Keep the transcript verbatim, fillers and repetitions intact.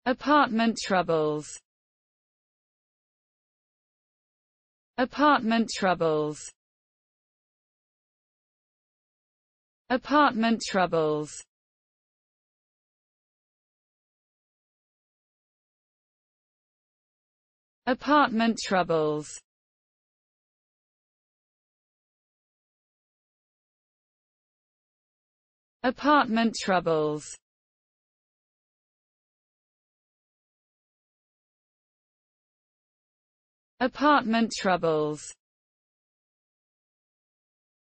Apartment troubles. Apartment troubles. Apartment troubles. Apartment troubles. Apartment troubles. Apartment troubles.